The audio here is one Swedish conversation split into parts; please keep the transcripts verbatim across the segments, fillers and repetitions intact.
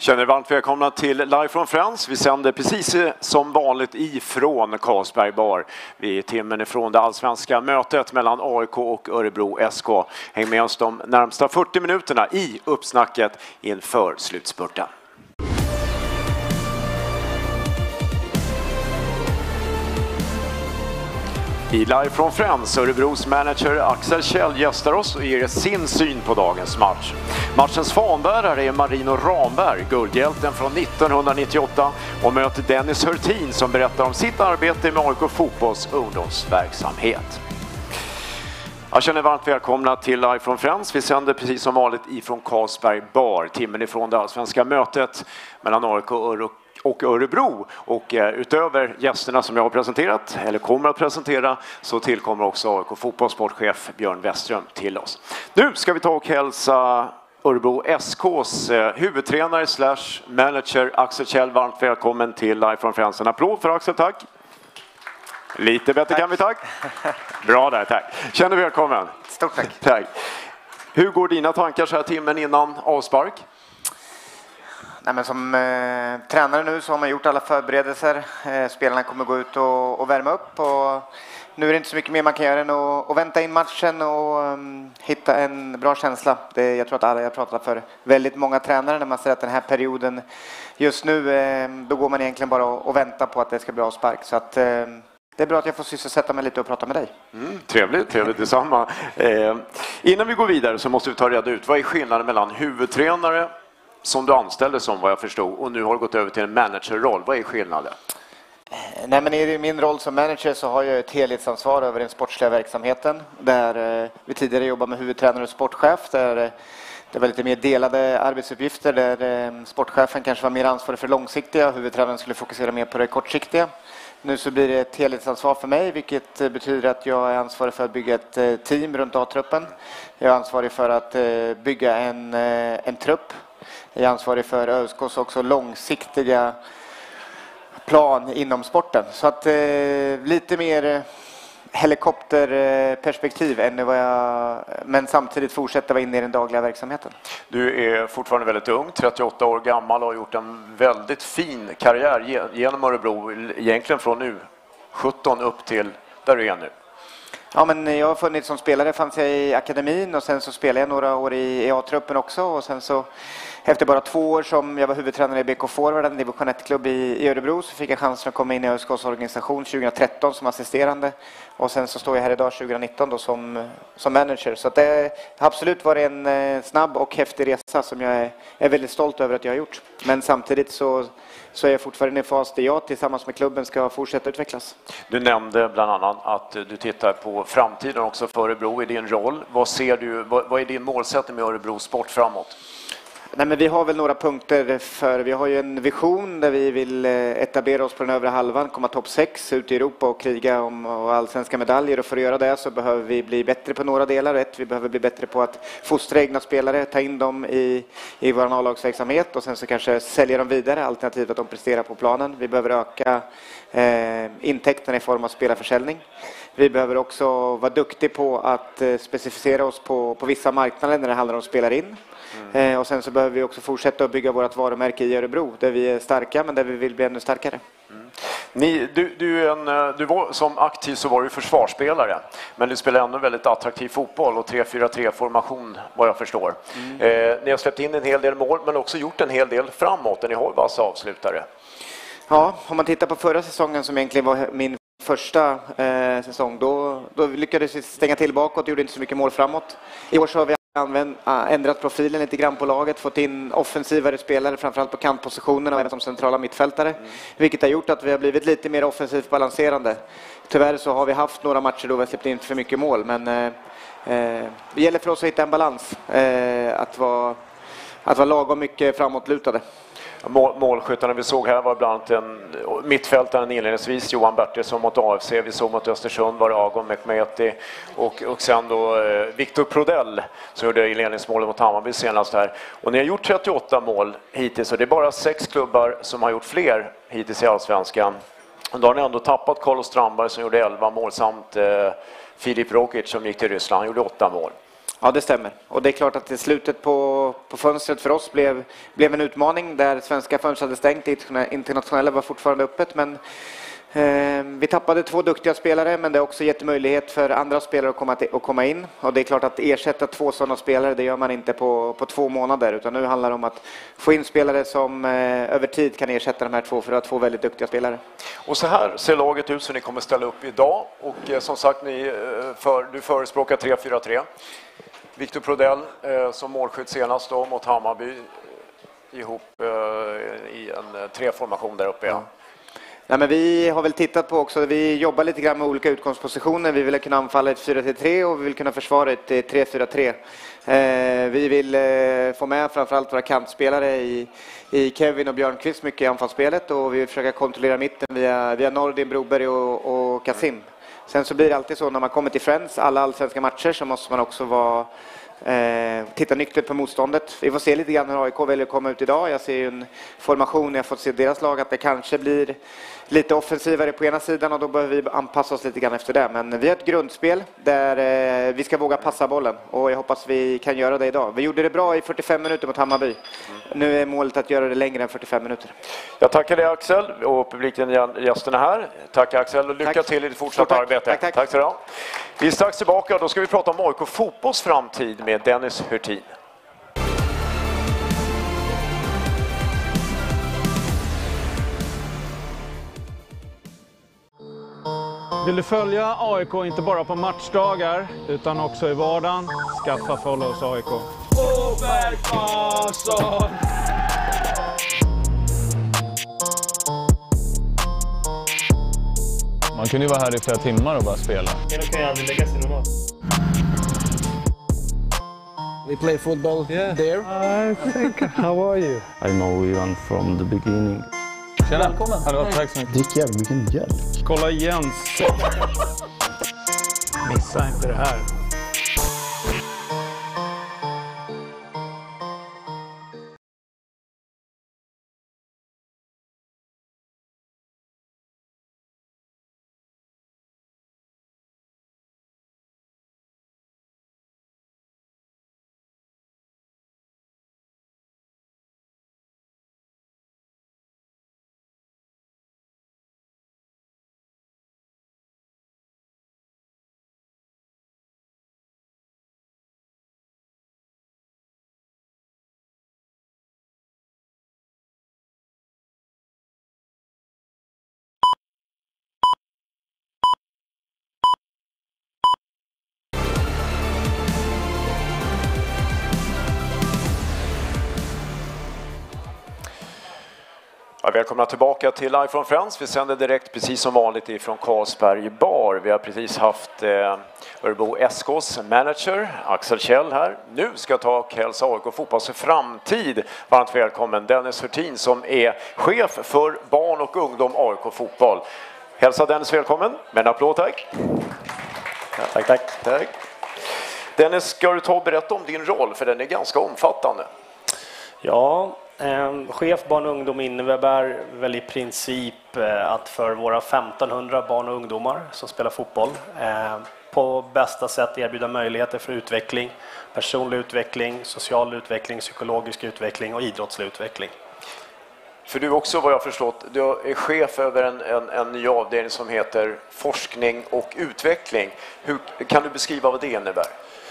Känner varmt välkomna till Live from Friends. Vi sänder precis som vanligt ifrån Carlsberg bar. Vi är timmen ifrån det allsvenska mötet mellan A I K och Örebro S K. Häng med oss de närmsta fyrtio minuterna i uppsnacket inför slutspurten. I Live from Friends, Örebros manager Axel Kjell gästar oss och ger sin syn på dagens match. Matchens fanbärare är Marino Ramberg, guldhjälten från nittonhundranittioåtta, och möter Dennis Hurtin som berättar om sitt arbete med A I K fotbolls ungdomsverksamhet. Jag känner varmt välkomna till Live from Friends. Vi sänder precis som vanligt ifrån Carlsberg bar, timmen ifrån det allsvenska mötet mellan A I K och och Örebro, och eh, utöver gästerna som jag har presenterat eller kommer att presentera så tillkommer också A I K fotbollssportchef Björn Westström till oss. Nu ska vi ta och hälsa Örebro S K:s eh, huvudtränare slash manager Axel Kjell varmt välkommen till Live from Friends. En applåd för Axel, tack. Lite bättre tack. Kan vi, tack. Bra där, tack. Känner välkommen. Stort tack. Tack. Hur går dina tankar så här timmen innan avspark? Nej, men som eh, tränare nu så har man gjort alla förberedelser. Eh, spelarna kommer gå ut och, och värma upp. Och nu är det inte så mycket mer man kan göra än att, att vänta in matchen och um, hitta en bra känsla. Det, jag tror att alla jag pratar för väldigt många tränare när man ser att den här perioden just nu, eh, då går man egentligen bara och, och väntar på att det ska bli avspark. Så att, eh, det är bra att jag får sysselsätta mig lite och prata med dig. Mm, trevligt, trevligt detsamma. Eh, innan vi går vidare så måste vi ta reda ut, vad är skillnaden mellan huvudtränare som du anställde som vad jag förstod och nu har gått över till en managerroll? Vad är skillnaden? Nej, men i min roll som manager så har jag ett helhetsansvar över den sportsliga verksamheten. Där eh, vi tidigare jobbade med huvudtränare och sportchef. Där eh, det var lite mer delade arbetsuppgifter. Där eh, sportchefen kanske var mer ansvarig för långsiktiga. Huvudtränaren skulle fokusera mer på det kortsiktiga. Nu så blir det ett helhetsansvar för mig, vilket betyder att jag är ansvarig för att bygga ett team runt A-truppen. Jag är ansvarig för att bygga en, en trupp. Jag är ansvarig för Ö S K:s också långsiktiga plan inom sporten. Så att eh, lite mer helikopterperspektiv än vad jag, men samtidigt fortsätta vara inne i den dagliga verksamheten. Du är fortfarande väldigt ung, trettioåtta år gammal och har gjort en väldigt fin karriär genom Örebro, egentligen från nu sjutton upp till där du är nu. Ja, men jag har funnits som spelare, fanns jag i akademin och sen så spelade jag några år i A-truppen också och sen så efter bara två år som jag var huvudtränare i B K Forward, en division ett-klubb i, i Örebro, så fick jag chansen att komma in i Ö S K:s organisation tjugohundratretton som assisterande och sen så står jag här idag tjugohundranitton då som, som manager. Så att det har absolut varit en eh, snabb och häftig resa som jag är, är väldigt stolt över att jag har gjort. Men samtidigt så, så är jag fortfarande i en fas där jag tillsammans med klubben ska fortsätta utvecklas. Du nämnde bland annat att du tittar på framtiden också för Örebro i din roll. Vad ser du, vad, vad är din målsättning med Örebro sport framåt? Nej, men vi har väl några punkter för vi har ju en vision där vi vill etablera oss på den övre halvan, komma topp sex ut i Europa och kriga om och allsvenska medaljer, och för att göra det så behöver vi bli bättre på några delar. Ett, vi behöver bli bättre på att fostra egna spelare, ta in dem i, i vår A-lagsverksamhet och sen så kanske sälja dem vidare, alternativt att de presterar på planen. Vi behöver öka eh, intäkterna i form av spelarförsäljning. Vi behöver också vara duktiga på att eh, specificera oss på, på vissa marknader när det handlar om spelar in. Mm. Eh, och sen så behöver vi också fortsätta att bygga vårt varumärke i Örebro där vi är starka men där vi vill bli ännu starkare. Mm. Ni, du, du, en, du var, som aktiv så var du försvarsspelare, men du spelar ändå väldigt attraktiv fotboll och tre fyra tre formation vad jag förstår. Mm. Eh, ni har släppt in en hel del mål men också gjort en hel del framåt. Ni har vassa avslutare. Ja, om man tittar på förra säsongen som egentligen var min första eh, säsong, då, då lyckades vi stänga till bakåt och gjorde inte så mycket mål framåt. I år så har vi använt, äh, ändrat profilen lite grann på laget, fått in offensivare spelare framförallt på kantpositionerna och även som centrala mittfältare. Mm. Vilket har gjort att vi har blivit lite mer offensivt balanserande. Tyvärr så har vi haft några matcher då vi har släppt in för mycket mål, men eh, eh, det gäller för oss att hitta en balans. Eh, att, vara, att vara lagom mycket framåtlutade. Mål, målskyttarna vi såg här var bland annat en mittfältaren inledningsvis, Johan Bertilsson mot A F C. Vi såg mot Östersund var det Agon Mekmeti och, och sen då eh, Viktor Prodell som gjorde inledningsmålet mot Hammarby senast här. Och ni har gjort trettioåtta mål hittills och det är bara sex klubbar som har gjort fler hittills i Allsvenskan. Och då har ni ändå tappat Carlos Strandberg som gjorde elva mål samt eh, Filip Rokic som gick till Ryssland, han gjorde åtta mål. Ja, det stämmer. Och det är klart att i slutet på, på fönstret för oss blev, blev en utmaning där svenska fönster hade stängt. Internationella var fortfarande öppet, men eh, vi tappade två duktiga spelare, men det har också gett möjlighet för andra spelare att komma, till, att komma in. Och det är klart att ersätta två sådana spelare, det gör man inte på, på två månader. Utan nu handlar det om att få in spelare som eh, över tid kan ersätta de här två, för att ha två väldigt duktiga spelare. Och så här ser laget ut som ni kommer ställa upp idag. Och eh, som sagt, ni, eh, för, du förespråkar tre fyra tre. Viktor Prodell eh, som målskytt senast då mot Hammarby ihop eh, i en eh, treformation där uppe. Ja. Nej, men vi har väl tittat på också, vi jobbar lite grann med olika utgångspositioner. Vi vill kunna anfalla ett fyra tre tre och vi vill kunna försvara ett tre fyra tre. Eh, vi vill eh, få med framförallt våra kantspelare i, i Kevin och Björnqvist mycket i anfallsspelet, och vi vill försöka kontrollera mitten via, via Nordin, Broberg och, och Kasim. Sen så blir det alltid så när man kommer till Friends, alla allsvenska matcher, så måste man också vara, eh, titta nyktert på motståndet. Vi får se lite grann hur A I K väljer att komma ut idag. Jag ser ju en formation, jag har fått se deras lag, att det kanske blir lite offensivare på ena sidan, och då behöver vi anpassa oss lite grann efter det. Men vi har ett grundspel där eh, vi ska våga passa bollen, och jag hoppas vi kan göra det idag. Vi gjorde det bra i fyrtiofem minuter mot Hammarby. Mm. Nu är målet att göra det längre än fyrtiofem minuter. Jag tackar dig, Axel, och publiken, gästerna här. Tack, Axel, och lycka tack. till i ditt fortsatta tack. arbete. Tack, tack. Tack så mycket. Vi är strax tillbaka, och då ska vi prata om A I K fotbolls framtid med Dennis Hurtin. Vill du följa A I K inte bara på matchdagar utan också i vardagen? Skaffa Follows A I K. Åberg Karlsson! Man kunde ju vara här i flera timmar och bara spela. Ja, då kan jag aldrig lägga sig normalt. We play football yeah. there. I think, how are you? I know Ivan from the beginning. Tjena, välkommen. Hallå, tack så mycket. Drick jävligt mycket mjölk. Kolla igen. Missa inte det här. Ja, välkomna tillbaka till Live from Friends. Vi sänder direkt precis som vanligt ifrån Carlsberg bar. Vi har precis haft eh, Örebro S K:s manager Axel Kjell här. Nu ska ta och hälsa A I K fotbolls framtid. Varmt välkommen Dennis Hurtin som är chef för barn och ungdom A I K fotboll. Hälsa Dennis välkommen med en applåd, tack. Ja, tack, tack, tack. Dennis, ska du ta och berätta om din roll, för den är ganska omfattande. Ja, eh, chef barn och ungdom innebär väl i princip eh, att för våra femtonhundra barn och ungdomar som spelar fotboll eh, på bästa sätt erbjuda möjligheter för utveckling, personlig utveckling, social utveckling, psykologisk utveckling och idrottslig utveckling. För du också, vad jag förstått, du är chef över en, en, en ny avdelning som heter forskning och utveckling. Hur kan du beskriva vad det innebär?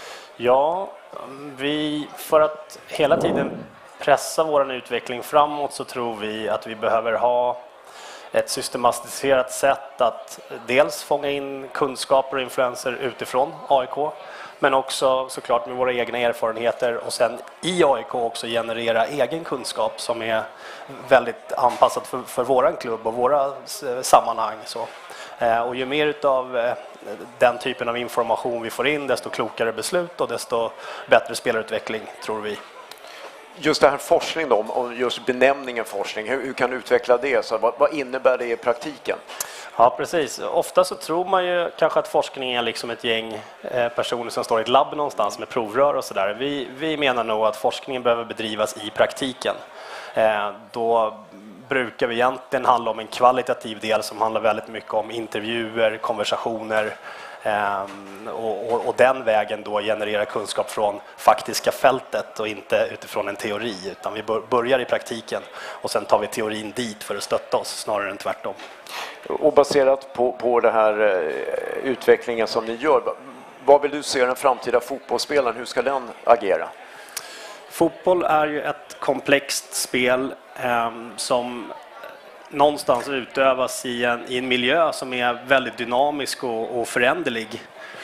Ja, vi, för att hela tiden pressa vår utveckling framåt så tror vi att vi behöver ha ett systematiserat sätt att dels fånga in kunskaper och influenser utifrån A I K, men också såklart med våra egna erfarenheter och sen i A I K också generera egen kunskap som är väldigt anpassad för, för våran klubb och våra sammanhang. Så. Och ju mer av den typen av information vi får in, desto klokare beslut och desto bättre spelarutveckling tror vi. Just det här forskning då, och just benämningen forskning, hur, hur kan du utveckla det? Så vad, vad innebär det i praktiken? Ja, precis. Ofta så tror man ju kanske att forskning är liksom ett gäng eh, personer som står i ett labb någonstans med provrör och sådär. Vi, vi menar nog att forskningen behöver bedrivas i praktiken. Eh, då brukar vi egentligen handla om en kvalitativ del som handlar väldigt mycket om intervjuer, konversationer, Um, och, och, och den vägen då generera kunskap från faktiska fältet och inte utifrån en teori, utan vi börjar i praktiken och sen tar vi teorin dit för att stötta oss snarare än tvärtom. Och baserat på, på den här eh, utvecklingen som ni gör, vad vill du se den framtida fotbollsspelaren? Hur ska den agera? Fotboll är ju ett komplext spel eh, som någonstans utövas i en, i en miljö som är väldigt dynamisk och, och föränderlig.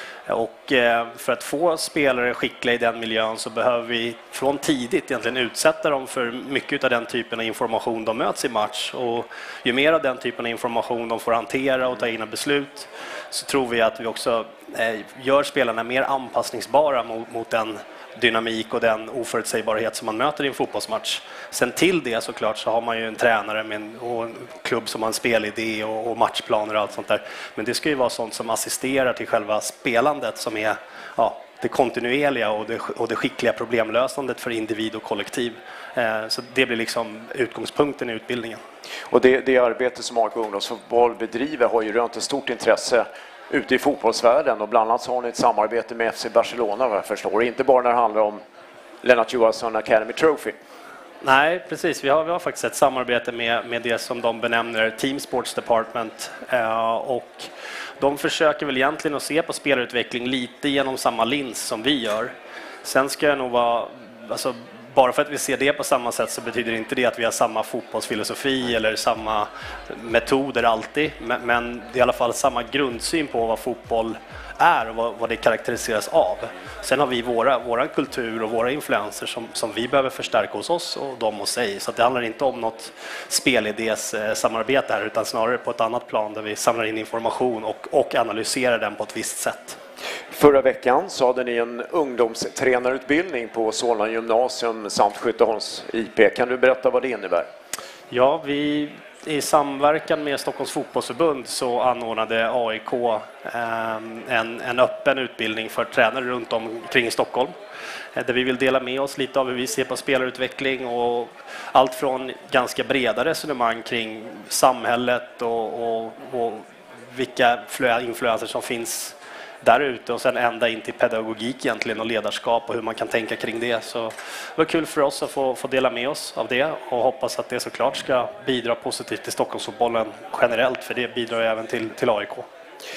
Och eh, för att få spelare skickliga i den miljön så behöver vi från tidigt egentligen utsätta dem för mycket av den typen av information de möts i match. Och ju mer av den typen av information de får hantera och ta egna beslut, så tror vi att vi också eh, gör spelarna mer anpassningsbara mot, mot den dynamik och den oförutsägbarhet som man möter i en fotbollsmatch. Sen till det såklart så har man ju en tränare med en, och en klubb som har en spelidé och, och matchplaner och allt sånt där. Men det ska ju vara sånt som assisterar till själva spelandet, som är ja, det kontinuerliga och det, och det skickliga problemlösandet för individ och kollektiv. Eh, så det blir liksom utgångspunkten i utbildningen. Och det, det arbete som A I K ungdomsfotboll bedriver har ju rönt ett stort intresse ute i fotbollsvärlden, och bland annat så har ni ett samarbete med F C Barcelona, vad jag förstår. Inte bara när det handlar om Lennart Johansson Academy Trophy. Nej, precis. Vi har, vi har faktiskt ett samarbete med, med det som de benämner Team Sports Department. Eh, och de försöker väl egentligen att se på spelarutveckling lite genom samma lins som vi gör. Sen ska jag nog vara... Alltså, bara för att vi ser det på samma sätt så betyder inte det att vi har samma fotbollsfilosofi eller samma metoder alltid. Men, men det är i alla fall samma grundsyn på vad fotboll är och vad, vad det karaktäriseras av. Sen har vi våra, våra kultur och våra influenser som, som vi behöver förstärka hos oss och de hos sig. Så det handlar inte om något spelidés eh, samarbete här, utan snarare på ett annat plan där vi samlar in information och, och analyserar den på ett visst sätt. Förra veckan så hade ni en ungdomstränarutbildning på Solna gymnasium samt Skytteholms I P. Kan du berätta vad det innebär? Ja, vi i samverkan med Stockholms fotbollsförbund så anordnade A I K eh, en, en öppen utbildning för tränare runt omkring i Stockholm. Eh, där vi vill dela med oss lite av hur vi ser på spelarutveckling och allt från ganska breda resonemang kring samhället och, och, och vilka influenser som finns där ute, och sen ända in till pedagogik egentligen och ledarskap och hur man kan tänka kring det. Så det var kul för oss att få, få dela med oss av det och hoppas att det såklart ska bidra positivt till Stockholmsfotbollen generellt, för det bidrar även till, till A I K.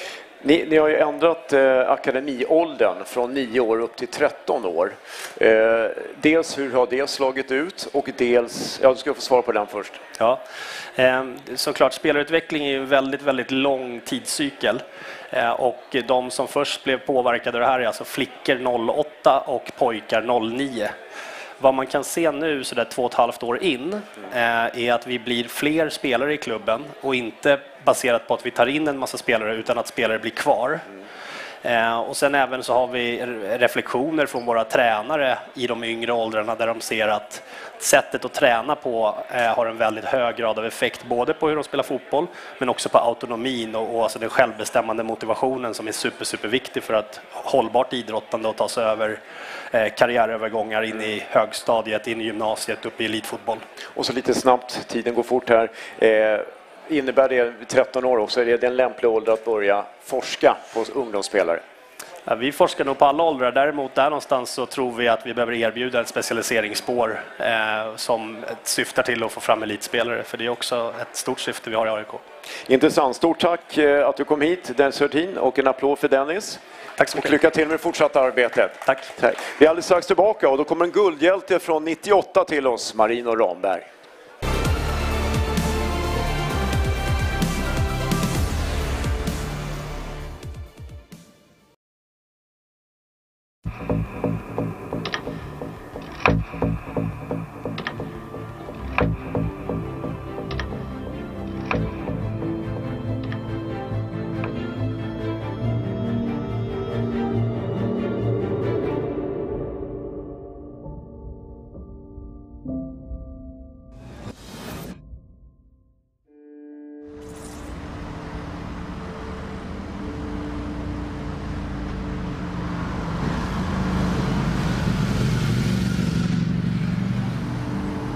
Ni, ni har ju ändrat eh, akademiåldern från nio år upp till tretton år. Eh, dels hur har det slagit ut och dels, ja, du ska få svara på den först. Ja, eh, såklart spelarutveckling är ju en väldigt, väldigt lång tidscykel. Eh, och de som först blev påverkade av det här är alltså flickor noll åtta och pojkar noll nio. Vad man kan se nu så där två och ett halvt år in eh, är att vi blir fler spelare i klubben, och inte baserat på att vi tar in en massa spelare utan att spelare blir kvar. Eh, och sen även så har vi reflektioner från våra tränare i de yngre åldrarna där de ser att sättet att träna på eh, har en väldigt hög grad av effekt både på hur de spelar fotboll men också på autonomin och, och alltså den självbestämmande motivationen som är super, super viktig för att hållbart idrottande och ta sig över eh, karriärövergångar in i högstadiet, in i gymnasiet, upp i elitfotboll. Och så lite snabbt, tiden går fort här. Eh, innebär det tretton år också, är det en lämplig ålder att börja forska på ungdomsspelare? Ja, vi forskar nog på alla åldrar. Däremot där någonstans så tror vi att vi behöver erbjuda ett specialiseringsspår eh, som syftar till att få fram elitspelare. För det är också ett stort syfte vi har i A I K. Intressant. Stort tack eh, att du kom hit, Dennis Hurtin, och en applåd för Dennis. Tack så mycket. Och lycka till med det fortsatta arbetet. Tack. Tack. Vi är alldeles strax tillbaka och då kommer en guldhjälte från nittioåtta till oss, Marino Ramberg.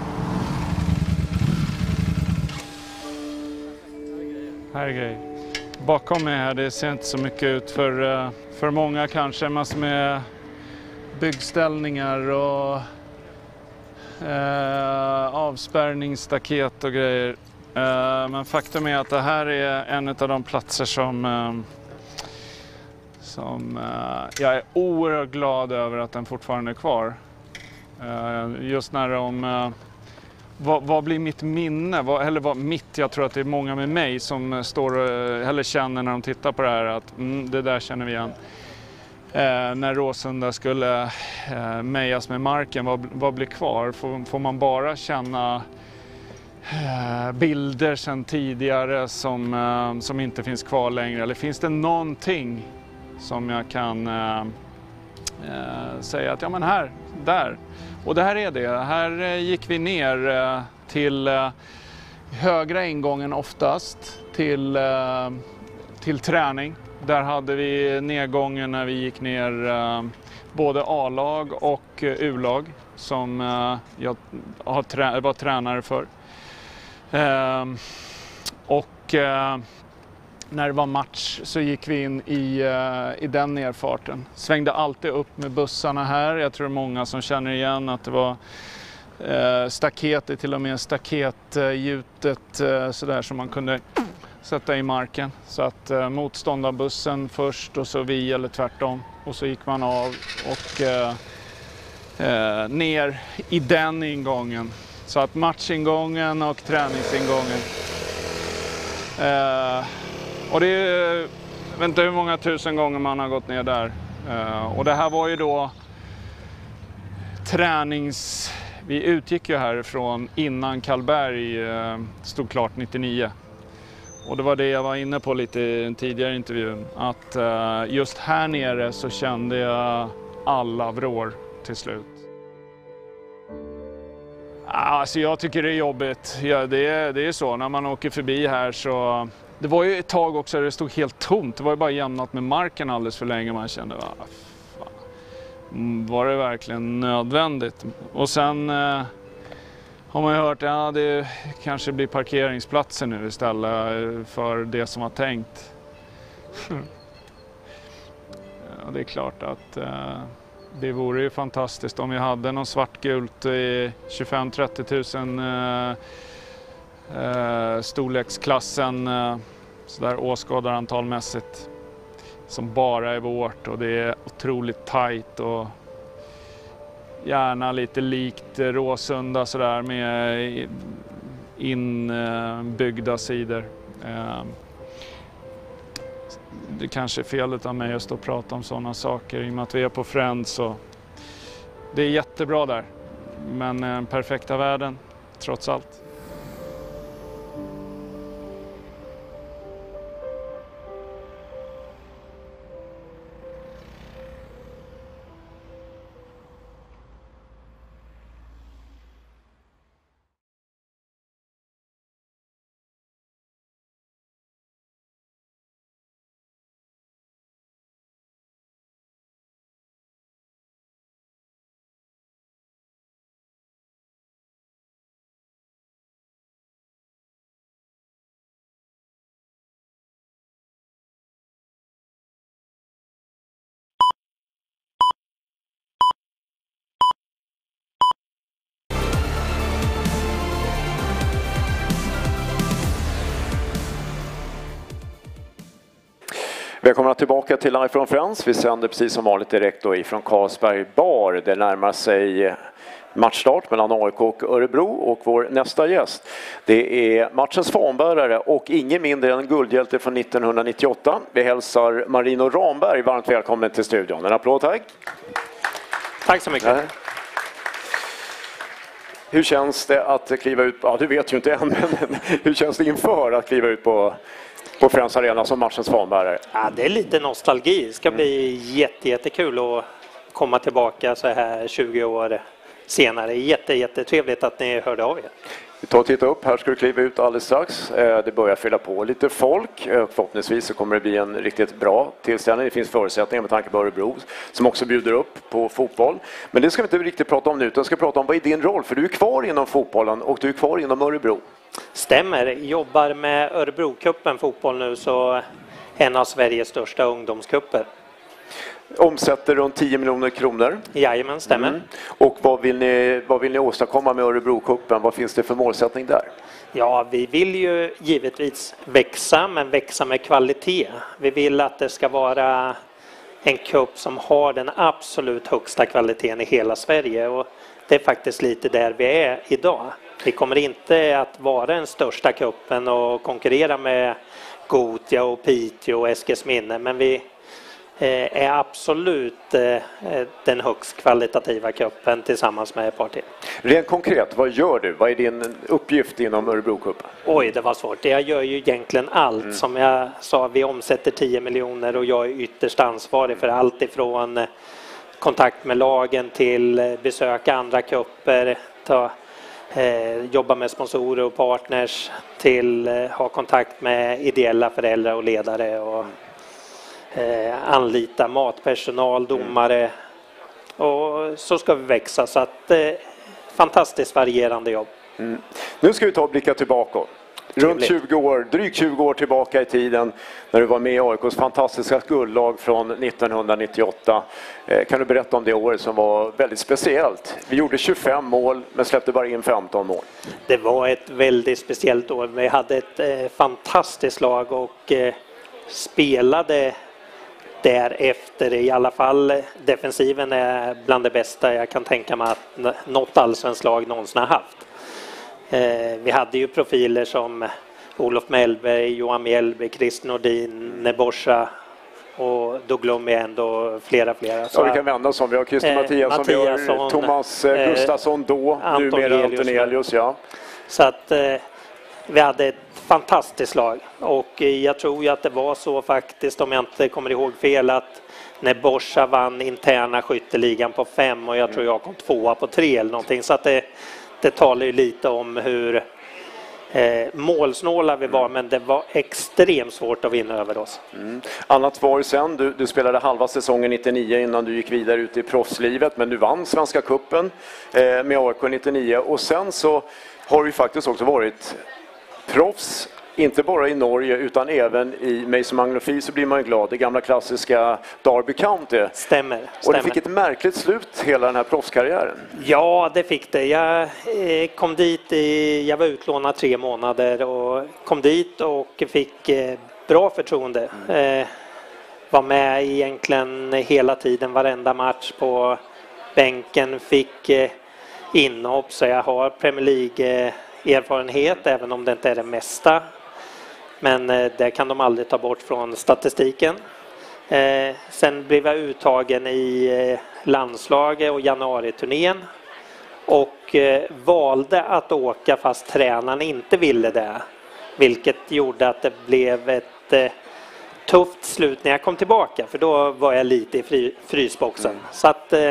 Här är grejer. bakom mig här, det ser inte så mycket ut för, för många kanske. Massor med byggställningar och eh, avspärrningsstaket och grejer. Eh, men faktum är att det här är en av de platser som, eh, som eh, jag är oerhört glad över att den fortfarande är kvar. Eh, just när de... Eh, vad, vad blir mitt minne? Vad, eller vad mitt? Jag tror att det är många med mig som står eller känner när de tittar på det här att mm, det där känner vi igen. Eh, när Råsunda skulle eh, mejas med marken, vad, vad blir kvar? Får, får man bara känna eh, bilder sedan tidigare som, eh, som inte finns kvar längre? Eller finns det någonting som jag kan eh, eh, säga att ja men här, där. Och det här är det. Här eh, gick vi ner eh, till eh, högra ingången oftast till, eh, till träning. Där hade vi nedgången när vi gick ner eh, både A-lag och eh, U-lag som eh, jag har trä- var tränare för. Eh, och eh, när det var match så gick vi in i, uh, i den nerfarten. Svängde alltid upp med bussarna här. Jag tror många som känner igen att det var uh, staket, till och med staketgjutet uh, sådär som man kunde sätta i marken. Så att uh, motståndarbussen först och så vi eller tvärtom. Och så gick man av och uh, uh, ner i den ingången. Så att matchingången och träningsingången. Uh, Och det är, jag vet inte hur många tusen gånger man har gått ner där. Uh, och det här var ju då tränings... Vi utgick ju härifrån innan Karlberg uh, stod klart nittionio. Och det var det jag var inne på lite i en tidigare intervju. Att uh, just här nere så kände jag alla vrår till slut. Alltså jag tycker det är jobbigt. Ja, det, är, det är så, när man åker förbi här så... Det var ju ett tag också där det stod helt tomt. Det var ju bara jämnat med marken alldeles för länge. Man kände, va, fan, var det verkligen nödvändigt? Och sen eh, har man ju hört att ja, det kanske blir parkeringsplatser nu istället för det som var tänkt. Ja, det är klart att eh, det vore ju fantastiskt om vi hade någon svartgult i tjugofem till trettio tusen eh, Uh, storleksklassen uh, sådär åskådarantalmässigt som bara är vårt, och det är otroligt tajt och gärna lite likt Råsunda sådär med inbyggda uh, sidor. Uh, det kanske är fel av mig att stå och prata om sådana saker i och med att vi är på Friends, så det är jättebra där, men uh, perfekta världen trots allt. Välkomna tillbaka till Live from Friends. Vi sänder precis som vanligt direkt då ifrån Carlsberg bar. Det närmar sig matchstart mellan A I K och Örebro, och vår nästa gäst, det är matchens fanbärare och ingen mindre än guldhjälte från nittonhundranittioåtta. Vi hälsar Marino Ramberg varmt välkommen till studion. En applåd, tack. Tack så mycket. Hur känns det att kliva ut, ja du vet ju inte än, men hur känns det inför att kliva ut på på Friends Arena som matchens fanbärare? Ja, det är lite nostalgi. Det ska bli jätte, jättekul att komma tillbaka så här tjugo år senare. Jätte, jättetrevligt att ni hörde av er. Vi tar och tittar upp. Här ska du kliva ut alldeles strax. Det börjar fylla på lite folk. Förhoppningsvis så kommer det bli en riktigt bra tillställning. Det finns förutsättningar med tanke på Örebro som också bjuder upp på fotboll. Men det ska vi inte riktigt prata om nu, utan ska prata om vad är din roll? För du är kvar inom fotbollen och du är kvar inom Örebro. Stämmer. Jobbar med Örebro-cupen fotboll nu, så en av Sveriges största ungdomscuper. Omsätter runt tio miljoner kronor. Jajamän, stämmer. Mm. Och vad vill, ni, vad vill ni åstadkomma med Örebro-cupen? Vad finns det för målsättning där? Ja, vi vill ju givetvis växa, men växa med kvalitet. Vi vill att det ska vara en cup som har den absolut högsta kvaliteten i hela Sverige. Och det är faktiskt lite där vi är idag. Vi kommer inte att vara den största cupen och konkurrera med Gothia och Piteå och Eskilsminne, men vi är absolut den högst kvalitativa cupen tillsammans med ett par till. Rent konkret, vad gör du? Vad är din uppgift inom Örebro-cupen? Oj, det var svårt. Jag gör ju egentligen allt. Mm. Som jag sa, vi omsätter tio miljoner och jag är ytterst ansvarig för allt ifrån kontakt med lagen till besöka andra cuper, ta Eh, jobba med sponsorer och partners till eh, ha kontakt med ideella föräldrar och ledare och eh, anlita matpersonal, domare och så ska vi växa, så att eh, fantastiskt varierande jobb. Mm. Nu ska vi ta och blicka tillbaka. Runt tjugo år, drygt tjugo år tillbaka i tiden när du var med i A I K:s fantastiska guldlag från nittonhundranittioåtta. Eh, kan du berätta om det året som var väldigt speciellt? Vi gjorde tjugofem mål men släppte bara in femton mål. Det var ett väldigt speciellt år. Vi hade ett eh, fantastiskt lag och eh, spelade därefter, i alla fall defensiven är bland det bästa jag kan tänka mig att något allsvenskt lag någonsin har haft. Eh, vi hade ju profiler som Olof Mellberg, Johan Mjällby, Christer Nordin, Neborsa och då glömmer jag ändå flera flera. Så ja, vi kan vända oss om. Vi har Christer eh, Mattiasson, vi har Thomas eh, Gustafsson då, Anton numera Antonielius. Ja. Så att eh, vi hade ett fantastiskt lag och eh, jag tror ju att det var så faktiskt, om jag inte kommer ihåg fel, att när Borsa vann interna skytteligan på fem och jag tror jag kom tvåa på tre eller någonting, så att det Det talar ju lite om hur eh, målsnåla vi var, men det var extremt svårt att vinna över oss. Mm. Annat var sen, du, du spelade halva säsongen nittionio innan du gick vidare ut i proffslivet, men du vann Svenska cupen eh, med A I K nittionio och sen så har du faktiskt också varit proffs. Inte bara i Norge utan även i Mason Magnifi, så blir man ju glad. Det gamla klassiska Derby County. Stämmer. Och det fick ett märkligt slut hela den här proffskarriären. Ja, det fick det. Jag eh, kom dit, i, jag var utlånad tre månader och kom dit och fick eh, bra förtroende. Mm. Eh, var med egentligen hela tiden, varenda match på bänken, fick eh, inhopp, så jag har Premier League eh, erfarenhet, även om det inte är det mesta. Men eh, det kan de aldrig ta bort från statistiken. Eh, sen blev jag uttagen i eh, landslaget och januariturnén. Och eh, valde att åka fast tränaren inte ville det. Vilket gjorde att det blev ett eh, tufft slut när jag kom tillbaka. För då var jag lite i fri, frysboxen. Mm. Så att, eh,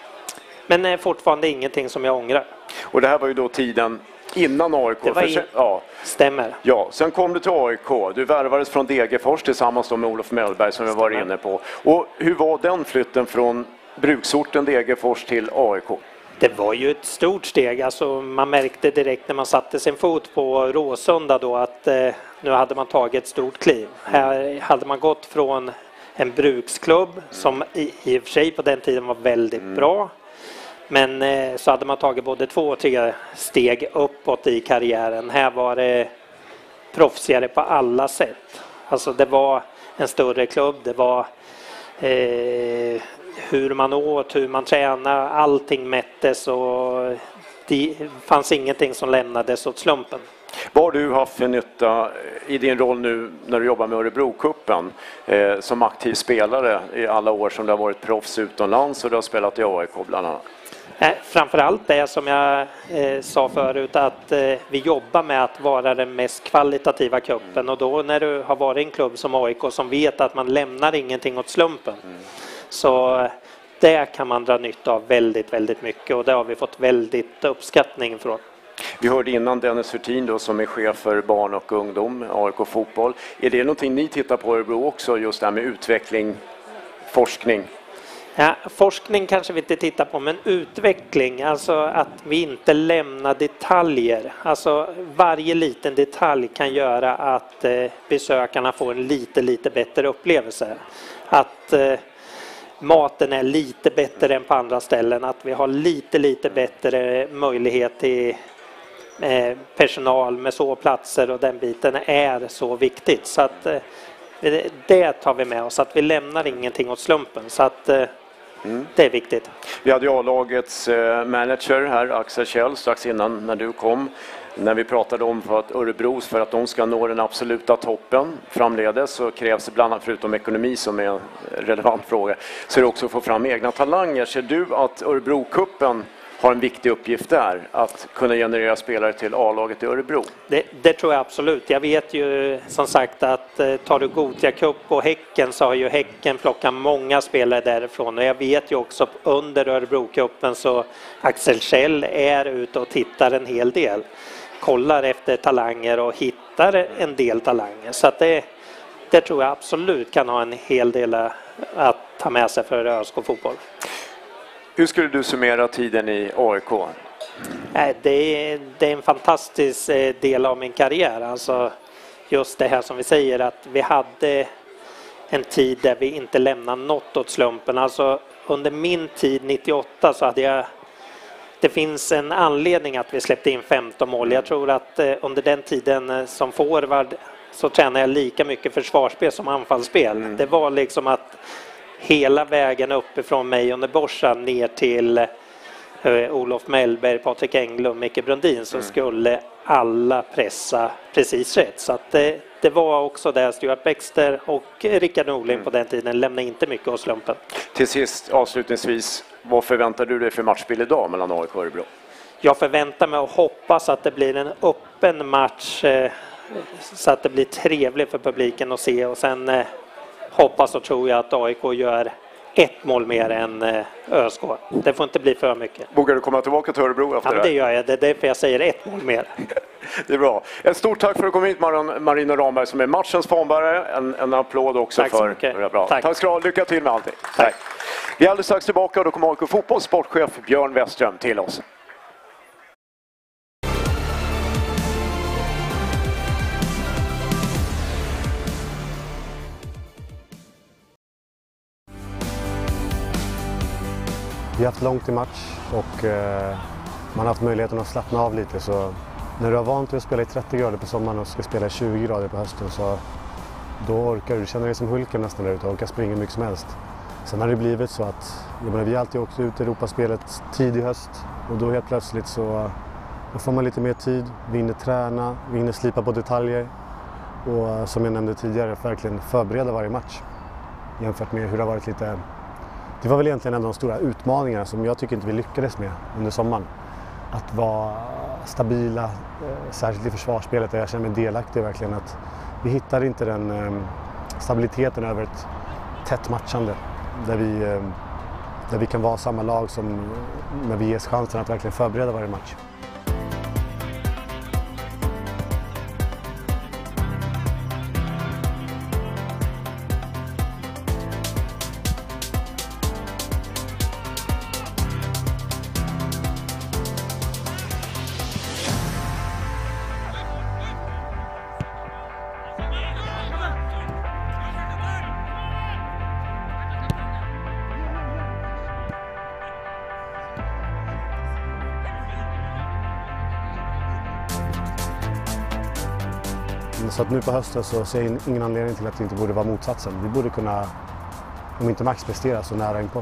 men eh, fortfarande ingenting som jag ångrar. Och det här var ju då tiden innan A I K. Det var in... ja. Stämmer. Ja, sen kom du till A I K. Du värvades från Degerfors tillsammans med Olof Mellberg som vi var inne på. Och hur var den flytten från bruksorten Degerfors till A I K? Det var ju ett stort steg. Alltså, man märkte direkt när man satte sin fot på Råsunda då att eh, nu hade man tagit ett stort kliv. Här hade man gått från en bruksklubb mm. som i, i och för sig på den tiden var väldigt mm. bra. Men eh, så hade man tagit både två och tre steg uppåt i karriären. Här var det proffsigare på alla sätt. Alltså det var en större klubb, det var eh, hur man åt, hur man tränade, allting mättes och det fanns ingenting som lämnades åt slumpen. Vad har du haft för nytta i din roll nu när du jobbar med Örebro-cupen eh, som aktiv spelare i alla år som du har varit proffs utomlands och du har spelat i A I K bland annat? Eh, framförallt det som jag eh, sa förut, att eh, vi jobbar med att vara den mest kvalitativa cupen, och då när du har varit en klubb som A I K som vet att man lämnar ingenting åt slumpen mm. så det kan man dra nytta av väldigt, väldigt mycket, och det har vi fått väldigt uppskattning från. Vi hörde innan Dennis Hurtin då, som är chef för barn och ungdom, A I K fotboll. Är det någonting ni tittar på Örebro också, just det här med utveckling, forskning? Ja, forskning kanske vi inte tittar på, men utveckling, alltså att vi inte lämnar detaljer. Alltså varje liten detalj kan göra att eh, besökarna får en lite, lite bättre upplevelse. Att eh, maten är lite bättre än på andra ställen, att vi har lite, lite bättre möjlighet till eh, personal med sovplatser, och den biten är så viktigt. Så att eh, det tar vi med oss, att vi lämnar ingenting åt slumpen. Så att eh, Mm. det är viktigt. Vi hade ju A-lagets eh, manager här, Axel Kjell, strax innan när du kom. När vi pratade om för att Örebros, för att de ska nå den absoluta toppen framledes, så krävs det bland annat, förutom ekonomi som är en relevant fråga, så är det också att få fram egna talanger. Ser du att Örebro-cupen har en viktig uppgift där, att kunna generera spelare till A-laget i Örebro? Det, det tror jag absolut. Jag vet ju som sagt att eh, tar du Gothia Cup och Häcken, så har ju Häcken plockat många spelare därifrån. Och jag vet ju också under Örebro-cupen så Axel Kjell är ute och tittar en hel del. Kollar efter talanger och hittar en del talanger. Så att det, det tror jag absolut kan ha en hel del att ta med sig för ÖSK fotboll. Hur skulle du summera tiden i A I K? Det är, det är en fantastisk del av min karriär. Alltså just det här som vi säger, att vi hade en tid där vi inte lämnade något åt slumpen. Alltså under min tid nittioåtta så hade jag... Det finns en anledning att vi släppte in femton mål. Jag tror att under den tiden som forward så tränade jag lika mycket försvarsspel som anfallsspel. Mm. Det var liksom att hela vägen uppifrån mig under Borsa ner till uh, Olof Mellberg, Patrik Englund, Micke Brundin, så mm. skulle alla pressa precis rätt. Så att det, det var också där Stuart Baxter och Rickard Norling mm. på den tiden lämnade inte mycket åt slumpen. Till sist, avslutningsvis, vad förväntar du dig för matchbild idag mellan A I K och Örebro? Jag förväntar mig och hoppas att det blir en öppen match eh, så att det blir trevligt för publiken att se, och sen eh, hoppas och tror jag att A I K gör ett mål mer än eh, ÖSK. Det får inte bli för mycket. Vågar du komma tillbaka till Örebro efter ja, det? Det gör jag. Det är därför jag säger ett mål mer. Det är bra. Ett stort tack för att du kom hit, Marino Ramberg, som är matchens fanbärare. En, en applåd också tack för mycket. det. Bra. Tack. Tack ska du ha. Lycka till med allting. Tack. Tack. Vi är alldeles strax tillbaka och då kommer A I K fotbolls sportchef Björn Westström till oss. Vi har haft långt i match och eh, man har haft möjligheten att slappna av lite. Så när du har vant dig att spela i trettio grader på sommaren och ska spela i tjugo grader på hösten, så då orkar du, känner dig som Hulken nästan där ute och orkar springa mycket som helst. Sen har det blivit så att jag menar, vi har alltid åkt ut i Europaspelet tidig höst, och då helt plötsligt så då får man lite mer tid, vi hinner träna, vi hinner slipa på detaljer och som jag nämnde tidigare verkligen förbereda varje match jämfört med hur det har varit lite. Det var väl egentligen en av de stora utmaningarna som jag tycker inte vi lyckades med under sommaren. Att vara stabila, särskilt i försvarsspelet där jag känner mig delaktig verkligen. Att vi hittar inte den stabiliteten över ett tätt matchande där vi, där vi kan vara samma lag som när vi ges chansen att verkligen förbereda varje match. Så att nu på hösten så ser jag ingen anledning till att det inte borde vara motsatsen. Vi borde kunna, om inte max, prestera så nära inpå.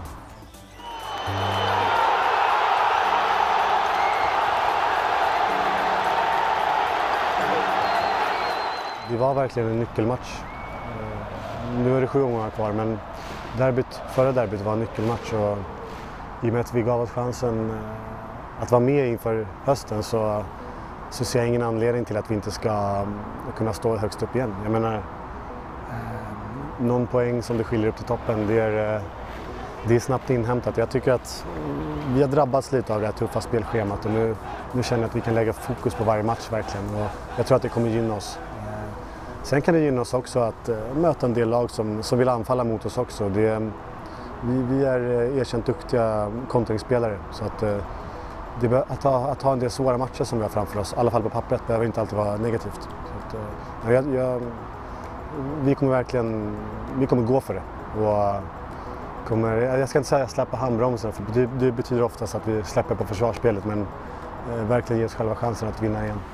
Det var verkligen en nyckelmatch. Nu är det sju omgångar kvar, men derbyt, förra derbyt var en nyckelmatch. Och i och med att vi gav oss chansen att vara med inför hösten så så ser jag ingen anledning till att vi inte ska kunna stå högst upp igen. Jag menar, eh, någon poäng som det skiljer upp till toppen, det är, eh, det är snabbt inhämtat. Jag tycker att vi har drabbats lite av det här tuffa spelschemat och nu, nu känner jag att vi kan lägga fokus på varje match verkligen. Och jag tror att det kommer gynna oss. Eh, sen kan det gynna oss också att eh, möta en del lag som, som vill anfalla mot oss också. Det, vi, vi är erkänt duktiga kontringsspelare. Så att, det, att, ha, att ha en del svåra matcher som vi har framför oss, i alla fall på pappret, behöver inte alltid vara negativt. Så att, jag, jag, vi kommer verkligen vi kommer gå för det. Och kommer, jag ska inte säga släppa handbromsen, för det, det betyder oftast att vi släpper på försvarsspelet, men eh, verkligen ge oss själva chansen att vinna igen.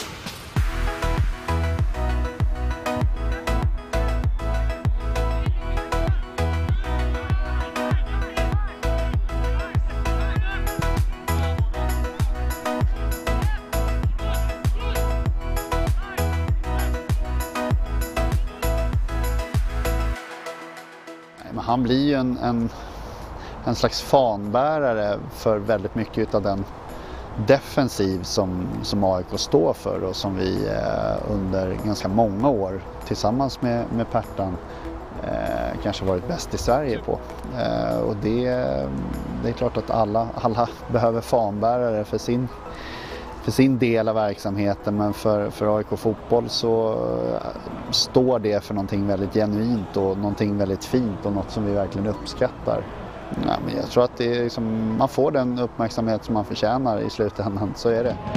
Han blir ju en, en, en slags fanbärare för väldigt mycket av den defensiv som, som A I K står för och som vi eh, under ganska många år tillsammans med, med Pertan eh, kanske varit bäst i Sverige på. Eh, och det, det är klart att alla, alla behöver fanbärare för sin, för sin del av verksamheten, men för, för A I K fotboll så står det för någonting väldigt genuint och någonting väldigt fint och något som vi verkligen uppskattar. Ja, men jag tror att det är liksom, man får den uppmärksamhet som man förtjänar i slutändan, så är det.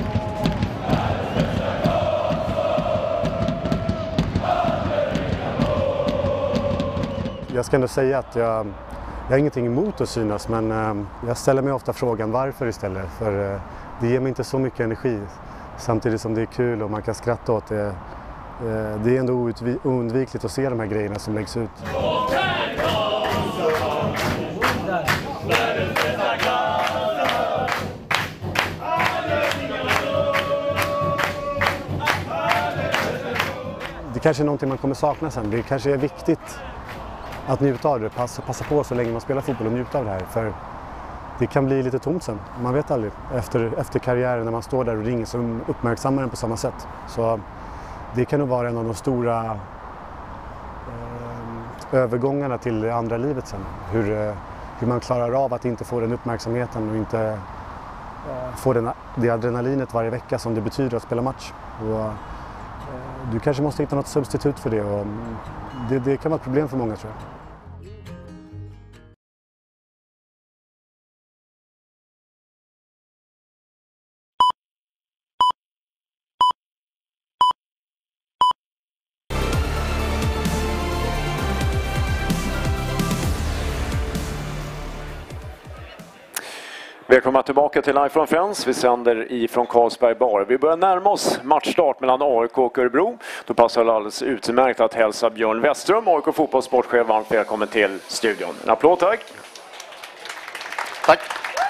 Jag ska ändå säga att jag, jag har ingenting emot att synas, men eh, jag ställer mig ofta frågan varför istället. För eh, det ger mig inte så mycket energi, samtidigt som det är kul och man kan skratta åt det. Eh, det är ändå oundvikligt att se de här grejerna som läggs ut. Det kanske är någonting man kommer sakna sen. Det kanske är viktigt att njuta av det, passa, passa på så länge man spelar fotboll och njuta av det här. För det kan bli lite tomt sen, man vet aldrig. Efter, efter karriären när man står där och ringer som uppmärksammar den på samma sätt. Så det kan nog vara en av de stora eh, övergångarna till det andra livet sen. Hur, eh, hur man klarar av att inte få den uppmärksamheten och inte eh, få den, det adrenalinet varje vecka som det betyder att spela match. Och, eh, du kanske måste hitta något substitut för det, och det, det kan vara ett problem för många, tror jag. Välkomna tillbaka till Live from Friends. Vi sänder ifrån Carlsberg bar. Vi börjar närma oss matchstart mellan A I K och Örebro. Då passar det alldeles utmärkt att hälsa Björn Westström, A I K fotbollssportchef, varmt välkommen till studion. En applåd, tack. Tack.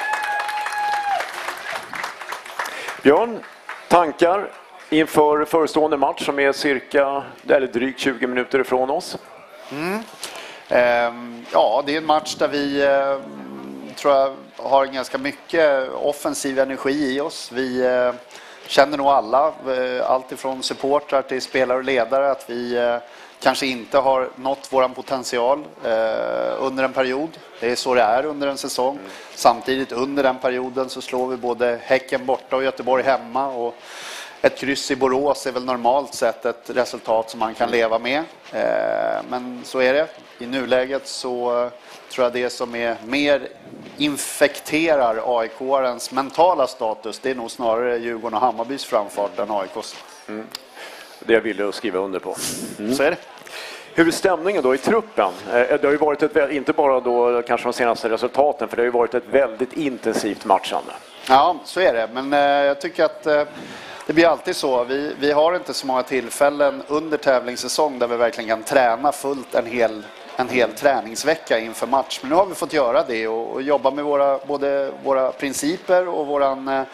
Björn, tankar inför förestående match som är cirka, eller drygt tjugo minuter ifrån oss? Mm. Ehm, ja, det är en match där vi eh, tror jag har ganska mycket offensiv energi i oss. Vi eh, känner nog alla, eh, allt ifrån supportrar till spelare och ledare, att vi eh, kanske inte har nått våran potential eh, under en period. Det är så det är under en säsong. Mm. Samtidigt under den perioden så slår vi både Häcken borta och Göteborg hemma, och ett kryss i Borås är väl normalt sett ett resultat som man kan leva med. Eh, men så är det. I nuläget så eh, tror jag det som är mer infekterar A I K-arens mentala status, det är nog snarare Djurgården och Hammarbys framfart än A I K:s. Mm. Det jag ville skriva under på. Mm. Så är det. Hur är stämningen då i truppen? Det har ju varit ett, inte bara då kanske de senaste resultaten, för det har ju varit ett väldigt intensivt matchande. Ja, så är det. Men eh, jag tycker att eh, det blir alltid så. Vi, vi har inte så många tillfällen under tävlingssäsong där vi verkligen kan träna fullt en hel, en hel träningsvecka inför match. Men nu har vi fått göra det och, och jobba med våra, både våra principer och våran eh,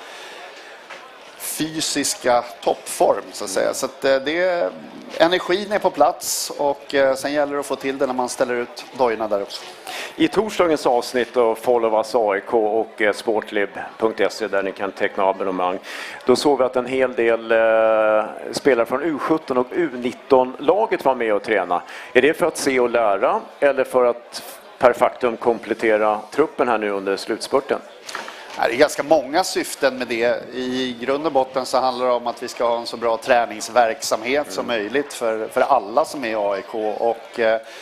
fysiska toppform, så att säga. Så att det, energin är på plats, och sen gäller det att få till det när man ställer ut dojorna där också. I torsdagens avsnitt av Follow Us A I K och sportlib punkt se, där ni kan teckna abonnemang, då såg vi att en hel del eh, spelare från U sjutton och U nitton-laget var med och träna. Är det för att se och lära, eller för att per faktum komplettera truppen här nu under slutspurten? Det är ganska många syften med det. I grund och botten så handlar det om att vi ska ha en så bra träningsverksamhet mm. som möjligt för, för alla som är i A I K. Och eh,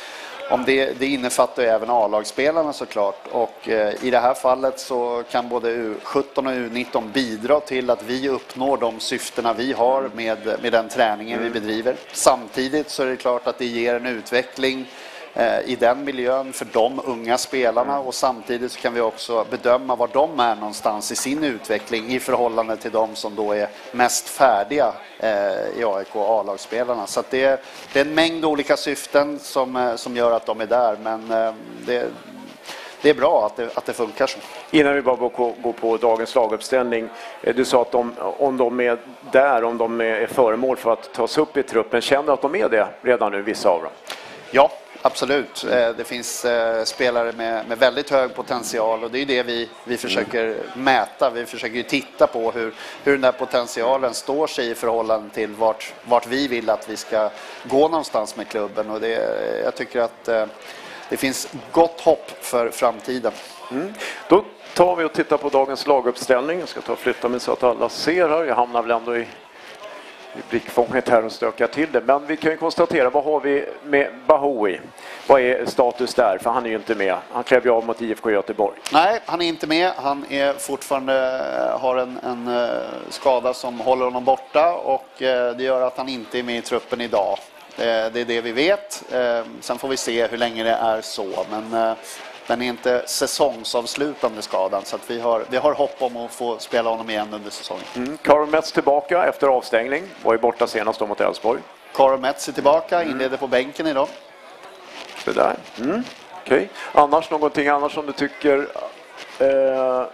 om det, det innefattar ju även A-lagsspelarna såklart. Och eh, i det här fallet så kan både U sjutton och U nitton bidra till att vi uppnår de syftena vi har med, med den träningen mm. vi bedriver. Samtidigt så är det klart att det ger en utveckling i den miljön för de unga spelarna, och samtidigt så kan vi också bedöma var de är någonstans i sin utveckling i förhållande till de som då är mest färdiga i A I K A-lagsspelarna. Så att det, är, det är en mängd olika syften som, som gör att de är där, men det, det är bra att det, att det funkar så. Innan vi bara går på dagens laguppställning, du sa att de, om de är där, om de är föremål för att tas upp i truppen, känner att de är det redan nu, vissa av dem? Ja, absolut. Det finns spelare med, med väldigt hög potential, och det är det vi, vi försöker mäta. Vi försöker titta på hur, hur den där potentialen står sig i förhållande till vart, vart vi vill att vi ska gå någonstans med klubben. Och det, jag tycker att det finns gott hopp för framtiden. Mm. Då tar vi och tittar på dagens laguppställning. Jag ska ta och flytta mig så att alla ser här. Jag hamnar väl ändå i i blickfånget här och stökar till det. Men vi kan ju konstatera, vad har vi med Bahoui? Vad är status där? För han är ju inte med. Han klev ju av mot I F K Göteborg. Nej, han är inte med. Han är fortfarande har en, en skada som håller honom borta, och det gör att han inte är med i truppen idag. Det är det vi vet. Sen får vi se hur länge det är så. Men den är inte säsongsavslutande skadan, så att vi har, vi har hopp om att få spela honom igen under säsongen. Mm. Karl Metz tillbaka efter avstängning. Var ju borta senast då mot Elfsborg. Karl Metz är tillbaka, inleder mm. på bänken idag. Det där. Mm. Okej. Okay. Annars någonting annars som du tycker eh,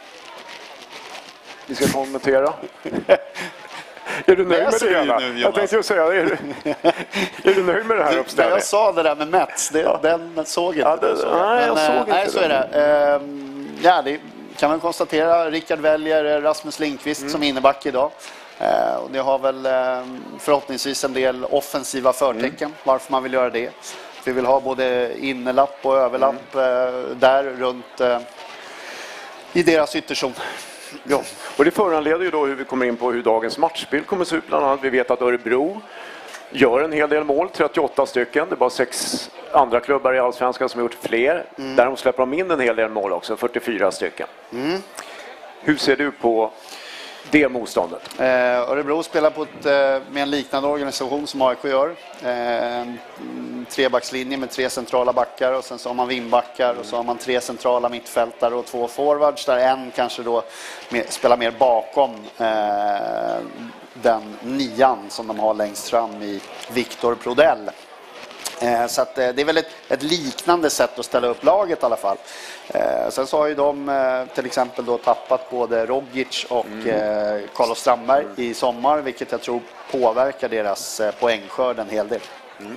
vi ska kommentera? Är du nöjd med det? Nu, jag tänkte ju säga, är du, är du nöjd med det här uppställningen? Jag sa det där med Metz, det, ja. den såg jag inte. Ja, det, så. Nej, jag Men, såg äh, inte nej, så är det. Ehm, ja, det kan man konstatera. Rickard väljer Rasmus Lindqvist mm. som inneback idag. Ehm, och det har väl ehm, förhoppningsvis en del offensiva förtecken mm. varför man vill göra det. Vi vill ha både innerlapp och överlapp mm. eh, där runt eh, i deras ytterzon. Ja, och det föranleder ju då hur vi kommer in på hur dagens matchbild kommer se ut. Bland annat, vi vet att Örebro gör en hel del mål, trettioåtta stycken. Det är bara sex andra klubbar i Allsvenskan som har gjort fler. Mm. Där de släpper de in en hel del mål också, fyrtiofyra stycken. Mm. Hur ser du på det motståndet? Eh, Örebro spelar på ett, eh, med en liknande organisation som A I K gör. Eh, trebackslinje med tre centrala backar, och sen så har man vingbackar mm. och så har man tre centrala mittfältare och två forwards, där en kanske då med, spelar mer bakom eh, den nian som de har längst fram i Viktor Prodell. Eh, så att, eh, det är väl ett, ett liknande sätt att ställa upp laget i alla fall. Eh, sen så har ju de eh, till exempel då tappat både Rogic och mm. eh, Carlos Strandberg mm. i sommar, vilket jag tror påverkar deras eh, poängskörd en hel del. Mm.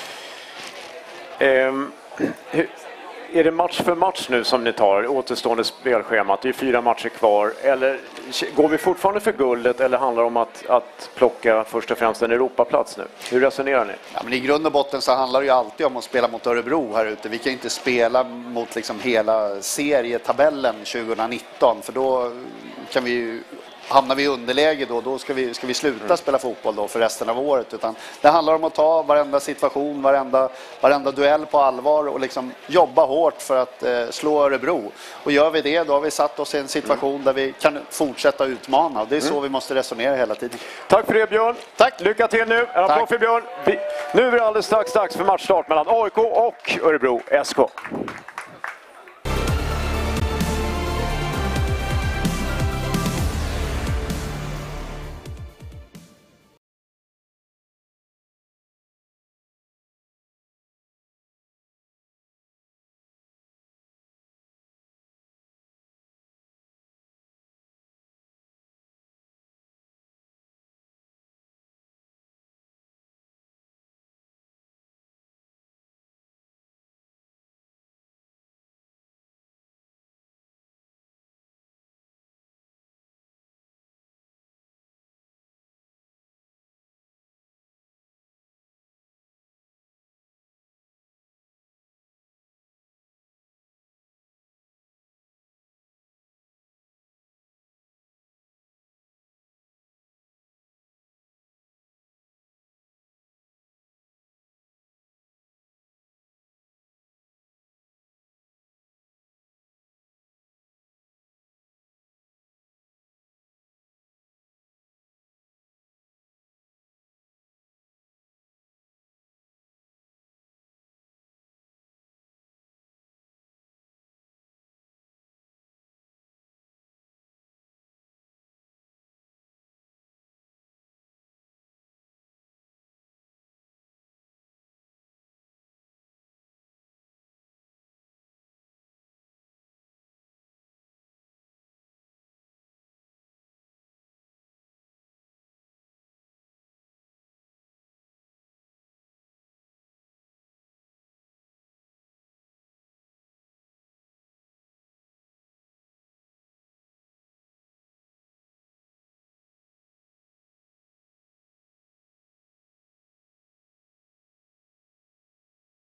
Um, är det match för match nu som ni tar återstående spelschemat? Det är fyra matcher kvar. Eller går vi fortfarande för guldet, eller handlar det om att, att plocka först och främst en Europaplats nu? Hur resonerar ni? Ja, men i grund och botten så handlar det ju alltid om att spela mot Örebro här ute. Vi kan inte spela mot liksom hela serietabellen tjugonitton, för då kan vi ju hamnar vi i underläge då, då ska vi, ska vi sluta mm. spela fotboll då för resten av året. Utan det handlar om att ta varenda situation, varenda, varenda duell på allvar och liksom jobba hårt för att eh, slå Örebro. Och gör vi det, då har vi satt oss i en situation mm. där vi kan fortsätta utmana. Och det är så mm. vi måste resonera hela tiden. Tack för det, Björn. Tack. Lycka till nu. En applåd för Björn. Vi, nu är det alldeles strax dags för matchstart mellan A I K och Örebro S K.